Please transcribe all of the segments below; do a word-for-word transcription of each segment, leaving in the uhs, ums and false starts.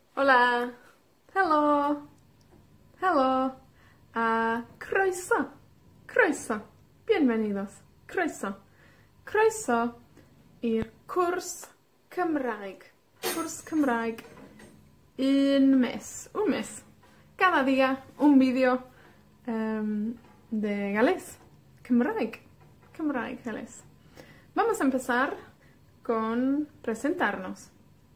Hola, hello, hello, uh, croeso, croeso, bienvenidos, croeso, croeso i'r cwrs Cymraeg, cwrs Cymraeg, un mes, un mes, cada día un vídeo um, de galés, Cymraeg, Cymraeg, galés. Vamos a empezar con presentarnos.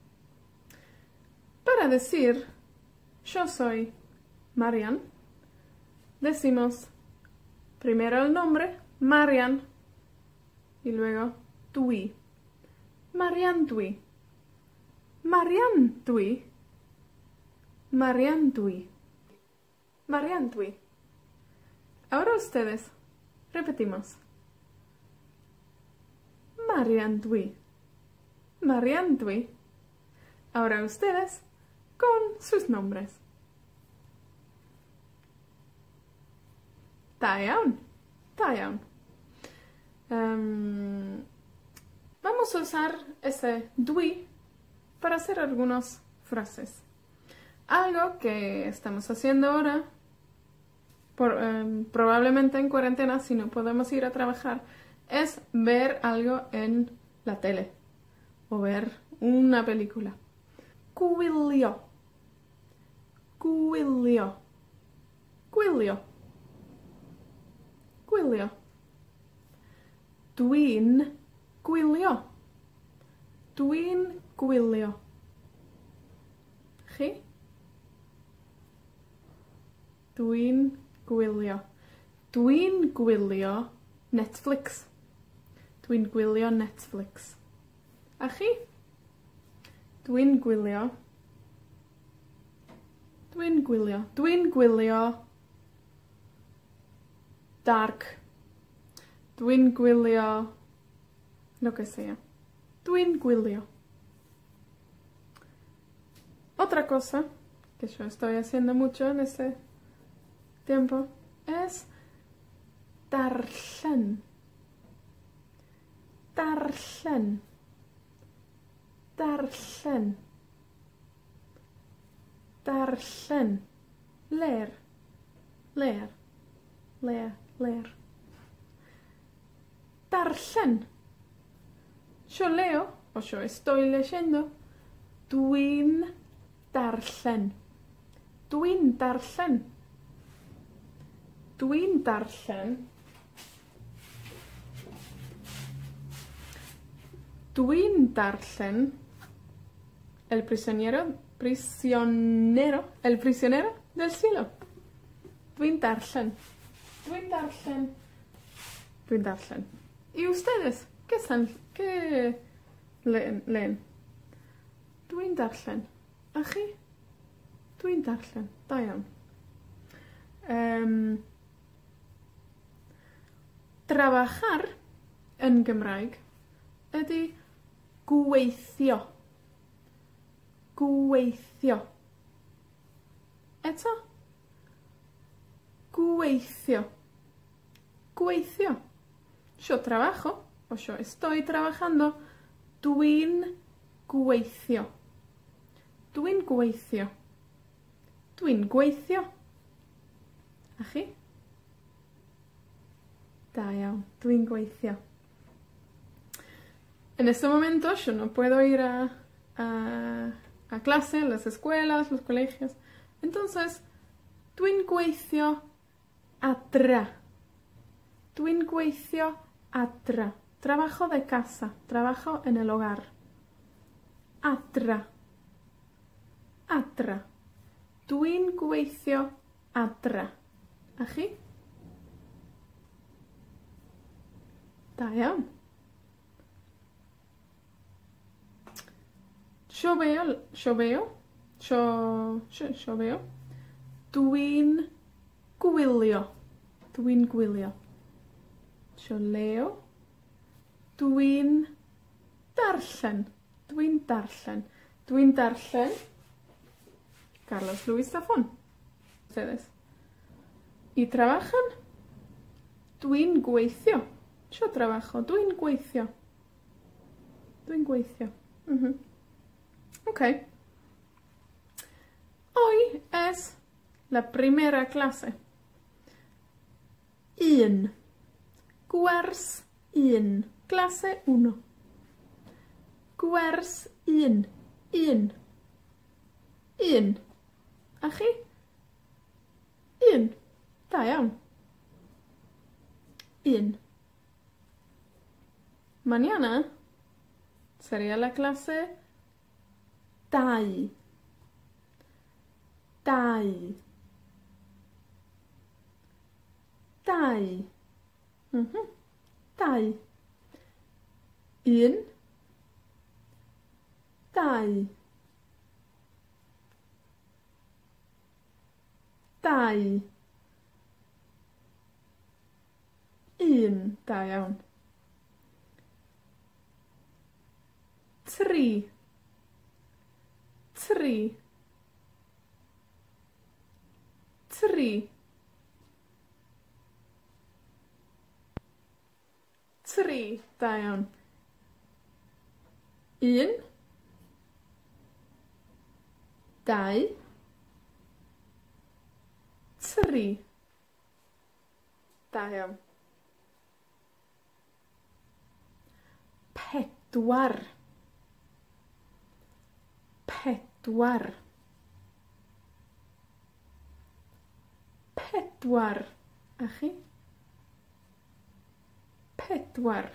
Para decir, yo soy Marian, decimos primero el nombre, Marian, y luego Tui. Marian Tui. Marian Tui. Marian Tui. Marian Tui. Ahora ustedes, repetimos. Marian Tui. Marian Tui. Ahora ustedes, con sus nombres. Taean, Taean. Um, vamos a usar ese dui para hacer algunas frases. Algo que estamos haciendo ahora, por, um, probablemente en cuarentena, si no podemos ir a trabajar, es ver algo en la tele o ver una película. Gwylio, gwylio, gwylio, gwylio. Dwi'n gwylio, dwi'n gwylio. Chi? Dwi'n gwylio. Dwi'n gwylio Netflix. Dwi'n gwylio Netflix. A chi? Dwi'n gwylio. Dwi'n gwylio. Dwi'n gwylio Dark. Dwi'n gwylio lo que sea. Dwi'n gwylio. Otra cosa que yo estoy haciendo mucho en este tiempo es darllen. Darllen. Darllen. Darllen. Leer. Leer. Leer. Leer. Darllen. Yo leo, o yo estoy leyendo, dwi'n darllen. Dwi'n darllen. Dwi'n darllen. Dwi'n darllen. El prisionero, prisionero, el prisionero del cielo. Dwi'n darllen. Dwi'n darllen. Dwi'n darllen. ¿Y ustedes? ¿Qué están? ¿Qué leen? leen? Dwi'n darllen. Achi? Dwi'n darllen. Da iawn. Um, trabajar en Gymraeg ydy gweithio. Gweithio. Eto? Gweithio. Gweithio. Yo trabajo, o yo estoy trabajando, dwi'n gweithio. Dwi'n gweithio. Dwi'n gweithio. A chi? Da iawn, dwi'n gweithio. En este momento yo no puedo ir a, a, a clase, a las escuelas, los colegios. Entonces, dwi'n gweithio adra. Dwi'n gweithio adra. Trabajo de casa. Trabajo en el hogar. Adra. Adra. Dwi'n gweithio adra. A chi? Da iawn. Yo veo, yo veo, yo, yo, yo veo. Dwi'n gwylio. Dwi'n gwylio. Yo leo. Dwi'n darllen. Dwi'n darllen. Dwi'n darllen. Carlos Luis Zafón. Ustedes. ¿Y trabajan? Dwi'n gweithio. Yo trabajo. Dwi'n gweithio. Dwi'n gweithio. Uh-huh. Ok. Hoy es la primera clase. Un. Gwers un. Clase uno. Gwers un. Un. Un. Achi? Un. Da iawn. Un. Mañana sería la clase dau. Dau. Dau. Mhm. Dau. Un. Dau. Dau. Un. Da iawn. Tri. Tri. Tri. Tri. Da iawn. Un. Dau. Tri. Da iawn. Pedwar. Pedwar. Pedwar. A chi? Pedwar.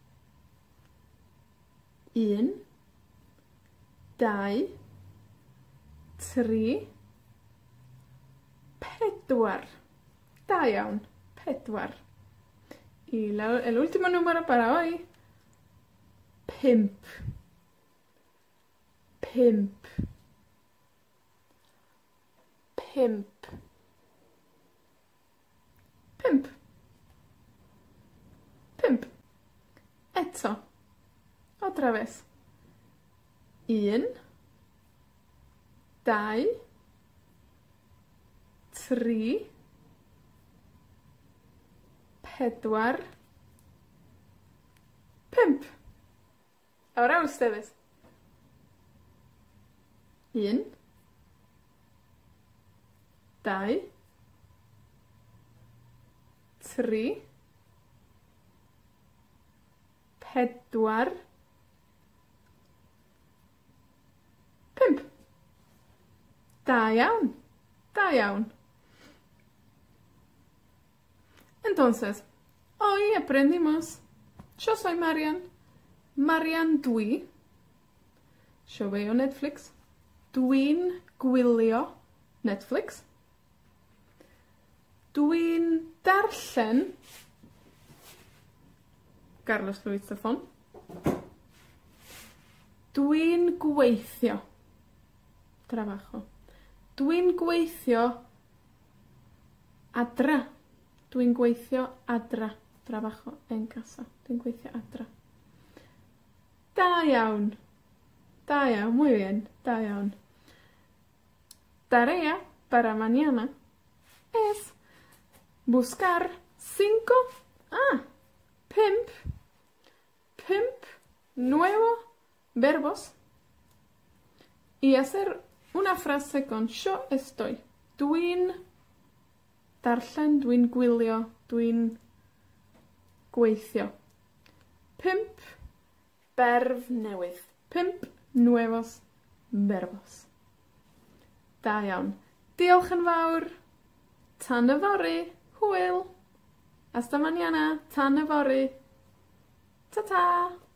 Un. Dau. Tri. Pedwar. Da iawn. Pedwar. Y la, el último número para hoy. Pimp. Pimp. Pimp. Pimp. Pimp. Eto. Otra vez. Un. Dau. Tri. Pedwar. Pimp. Ahora ustedes. Un. Dau. Tri. Pedwar. Pimp. Da iawn. Da iawn. Entonces, hoy aprendimos. Yo soy Marian. Marian dwi. Yo veo Netflix. Dwi'n gwylio Netflix. Dwi'n darllen Carlos Luis Zafón. Dwi'n gweithio. Trabajo. Dwi'n gweithio adra. Dwi'n gweithio adra. Trabajo en casa. Dwi'n gweithio adra. Da iawn. Da iawn. Muy bien. Da iawn. Tarea para mañana es buscar cinco, ah, pimp, pimp, nuevos verbos y hacer una frase con yo estoy. Dwi'n darllen, dwi'n gwylio, dwi'n gweithio. Pimp, berf newydd. Pimp, nuevos verbos. Da iawn. Diolch yn fawr. Tan y fory. Hwyl. Hasta mañana. Tan y fory. Ta-ta.